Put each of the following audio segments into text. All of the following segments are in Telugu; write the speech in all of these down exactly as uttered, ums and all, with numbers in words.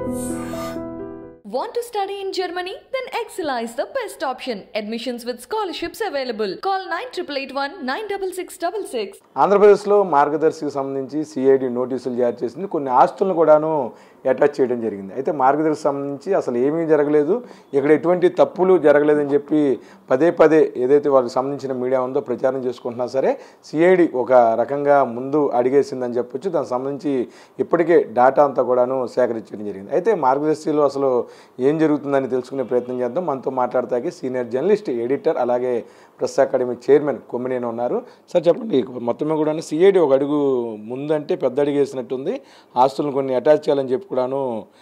Want to study in Germany? Then Excella is the best option. Admissions with scholarships available. Call nine eight eight one nine six six six six. ఆంధ్రప్రదేశ్లో మార్గదర్శికి సంబంధించి సిఐడి నోటీసులు జారీ చేసింది. కొన్ని ఆస్తులను కూడాను అటాచ్ చేయడం జరిగింది. అయితే మార్గదర్శికి సంబంధించి అసలు ఏమీ జరగలేదు, ఇక్కడ ఎటువంటి తప్పులు జరగలేదని చెప్పి పదే పదే ఏదైతే వాళ్ళకి సంబంధించిన మీడియా ఉందో ప్రచారం చేసుకుంటున్నా సరే సిఐడి ఒక రకంగా ముందు అడిగేసిందని చెప్పొచ్చు. దానికి సంబంధించి ఇప్పటికే డేటా అంతా కూడాను సేకరించడం జరిగింది. అయితే మార్గదర్శిలో అసలు ఏం జరుగుతుందని తెలుసుకునే ప్రయత్నం చేద్దాం. మనతో మాట్లాడతాకి సీనియర్ జర్నలిస్ట్, ఎడిటర్, అలాగే ప్రెస్ అకాడమీ చైర్మన్ కొమ్మినేని ఉన్నారు. సార్ చెప్పండి, మొత్తమే కూడా సిఐడి ఒక అడుగు ముందంటే పెద్ద అడుగు వేసినట్టుంది, ఆస్తులను కొన్ని అటాచ్ చేయాలని చెప్పి కూడాను.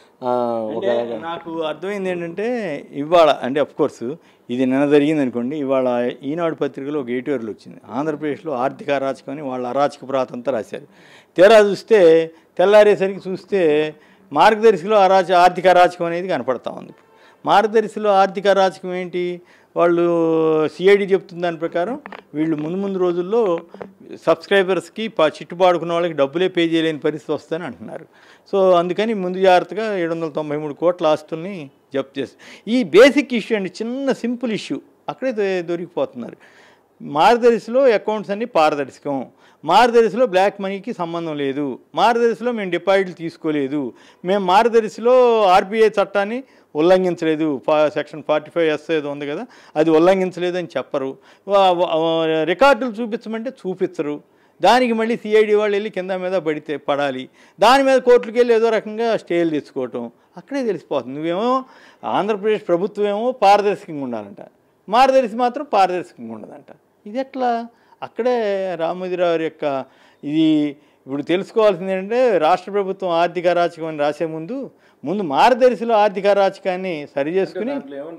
నాకు అర్థమైంది ఏంటంటే ఇవాళ అంటే అఫ్కోర్స్ ఇది నిన్న జరిగింది అనుకోండి, ఇవాళ ఈనాడు పత్రికలో ఒక ఎడిటోరియల్ వచ్చింది. ఆంధ్రప్రదేశ్లో ఆర్థిక అరాచకం అని వాళ్ళ అరాచక ప్రాతంతా రాశారు. తీరా చూస్తే తెల్లారేసరికి చూస్తే మార్గదర్శిలో అరాచ ఆర్థిక అరాచకం అనేది కనపడతా ఉంది. మార్గదర్శిలో ఆర్థిక అరాచకం ఏంటి? వాళ్ళు సిఐడి చెప్తున్న దాని ప్రకారం వీళ్ళు ముందు ముందు రోజుల్లో సబ్స్క్రైబర్స్కి చిట్టుబాడుకున్న వాళ్ళకి డబ్బులే పే చేయలేని పరిస్థితి వస్తుందని అంటున్నారు. సో అందుకని ముందు జాగ్రత్తగా ఏడు వందల తొంభై మూడు కోట్ల ఆస్తుల్ని జప్తు చేస్తారు. ఈ బేసిక్ ఇష్యూ అండి, చిన్న సింపుల్ ఇష్యూ, అక్కడే దొరికిపోతున్నారు. మార్గదర్శిలో అకౌంట్స్ అన్నీ పారదర్శకం, మార్గదర్శిలో బ్లాక్ మనీకి సంబంధం లేదు, మార్గదర్శిలో మేము డిపాజిట్లు తీసుకోలేదు, మేము మార్గదర్శిలో ఆర్బీఐ చట్టాన్ని ఉల్లంఘించలేదు, సెక్షన్ ఫార్టీ ఫైవ్ ఎస్ ఏదో ఉంది కదా, అది ఉల్లంఘించలేదు అని చెప్పరు. రికార్డులు చూపించమంటే చూపించరు. దానికి మళ్ళీ సిఐడి వాళ్ళు వెళ్ళి కింద మీద పడితే పడాలి, దాని మీద కోర్టులకు వెళ్ళి ఏదో రకంగా స్టేలు తెచ్చుకోవటం, అక్కడే తెలిసిపోతుంది. నువ్వేమో ఆంధ్రప్రదేశ్ ప్రభుత్వం ఏమో పారదర్శకంగా ఉండాలంట, మార్గదర్శి మాత్రం పారదర్శకంగా ఉండదంట. ఇది ఎట్లా? అక్కడే రామోజీరావు యొక్క ఇది ఇప్పుడు తెలుసుకోవాల్సింది ఏంటంటే, రాష్ట్ర ప్రభుత్వం ఆర్థిక అరాచకం అని రాసే ముందు ముందు మార్గదర్శిలో ఆర్థిక అరాచకాన్ని సరి చేసుకుని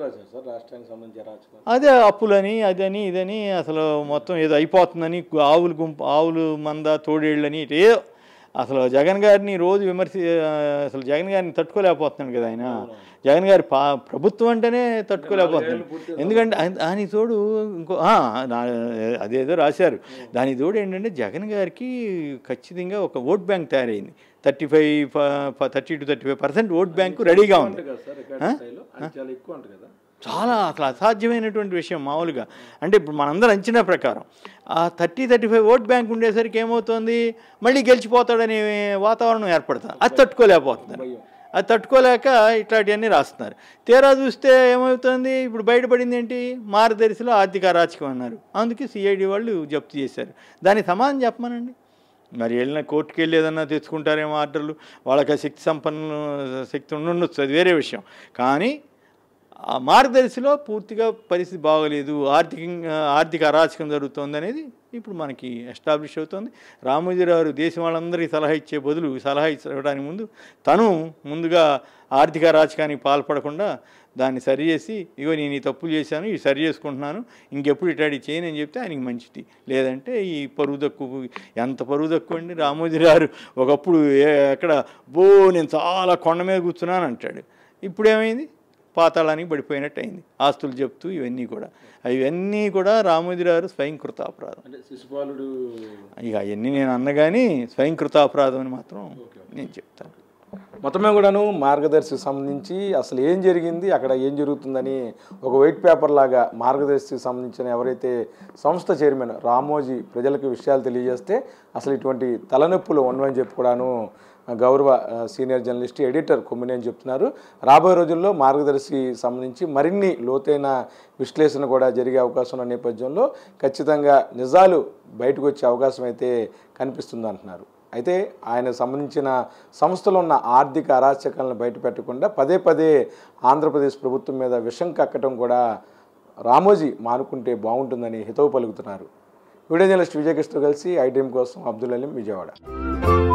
అదే అప్పులని అదని ఇదని అసలు మొత్తం ఏదో అయిపోతుందని, ఆవులు గుంపు ఆవులు మంద తోడేళ్ళని ఏ అసలు జగన్ గారిని రోజు విమర్శ అసలు జగన్ గారిని తట్టుకోలేకపోతున్నాడు కదా ఆయన. జగన్ గారి పా ప్రభుత్వం అంటేనే తట్టుకోలేకపోతున్నాడు. ఎందుకంటే దానికి తోడు ఇంకో అదేదో రాశారు, దానికి తోడు ఏంటంటే జగన్ గారికి ఖచ్చితంగా ఒక ఓట్ బ్యాంక్ తయారైంది. Thirty five thirty two thirty five percent vote bank రెడీగా ఉంది. చాలా అసలు అసాధ్యమైనటువంటి విషయం మామూలుగా. అంటే ఇప్పుడు మనందరం అంచనా ప్రకారం ఆ thirty thirty five vote bank ఉండేసరికి ఏమవుతుంది, మళ్ళీ గెలిచిపోతాడనే వాతావరణం ఏర్పడుతుంది. అది తట్టుకోలేకపోతున్నారు. అది తట్టుకోలేక ఇట్లాంటివన్నీ రాస్తున్నారు. తీరా చూస్తే ఏమవుతుంది, ఇప్పుడు బయటపడింది ఏంటి, మార్గదర్శిలో ఆర్థిక అరాచకం అన్నారు, అందుకే సిఐడి వాళ్ళు జప్తు చేశారు. దానికి సమాధానం చెప్పమనండి. మరి వెళ్ళిన కోర్టుకు వెళ్ళి ఏదన్నా తెచ్చుకుంటారేమో ఆర్డర్లు, వాళ్ళకి శక్తి సంపన్న శక్తి ఉండొచ్చు, అది వేరే విషయం. కానీ ఆ మార్గదర్శిలో పూర్తిగా పరిస్థితి బాగోలేదు, ఆర్థికంగా ఆర్థిక అరాచకం జరుగుతుంది అనేది ఇప్పుడు మనకి ఎస్టాబ్లిష్ అవుతుంది. రామోజీరావు దేశం వాళ్ళందరికీ సలహా ఇచ్చే బదులు సలహా ఇవ్వడానికి ముందు తను ముందుగా ఆర్థిక అరాచకానికి పాల్పడకుండా దాన్ని సరిచేసి, ఇగో నేను ఈ తప్పులు చేశాను, ఇవి సరి చేసుకుంటున్నాను, ఇంకెప్పుడు ఇట్లాంటి చేయను అని చెప్తే ఆయనకి మంచిది. లేదంటే ఈ పరువు తక్కువ, ఎంత పరువు తక్కువ అండి. రామోజీరావు ఒకప్పుడు ఎక్కడ బో నేను చాలా కొండ మీద కూర్చున్నాను అంటాడు, ఇప్పుడేమైంది, పాతాళానికి పడిపోయినట్టు అయింది. ఆస్తులు చెప్తూ ఇవన్నీ కూడా అవన్నీ కూడా రామోజీరావు స్వయంకృతాపరాధం. శిశుపాలుడు ఇక అవన్నీ నేను అన్నగాని స్వయంకృతాపరాధం అని మాత్రం నేను చెప్తాను. మొత్తమే కూడాను మార్గదర్శికి సంబంధించి అసలు ఏం జరిగింది, అక్కడ ఏం జరుగుతుందని ఒక వైట్ పేపర్ లాగా మార్గదర్శికి సంబంధించిన ఎవరైతే సంస్థ చైర్మన్ రామోజీ ప్రజలకు విషయాలు తెలియజేస్తే అసలు ఇటువంటి తలనొప్పులు ఉండవని చెప్పి కూడాను గౌరవ సీనియర్ జర్నలిస్ట్, ఎడిటర్ కొమ్మినేని చెప్తున్నారు. రాబోయే రోజుల్లో మార్గదర్శి సంబంధించి మరిన్ని లోతైన విశ్లేషణ కూడా జరిగే అవకాశం ఉన్న నేపథ్యంలో ఖచ్చితంగా నిజాలు బయటకు వచ్చే అవకాశం అయితే కనిపిస్తుంది అంటున్నారు. అయితే ఆయన సంబంధించిన సంస్థలో ఉన్న ఆర్థిక అరాచకాలను బయట పెట్టకుండా పదే పదే ఆంధ్రప్రదేశ్ ప్రభుత్వం మీద విషం కక్కడం కూడా రామోజీ మానుకుంటే బాగుంటుందని హితవు పలుకుతున్నారు. వీడియో జర్నలిస్ట్ విజయకృష్ణతో కలిసి ఐ డ్రీమ్ కోసం అబ్దుల్ అలీం, విజయవాడ.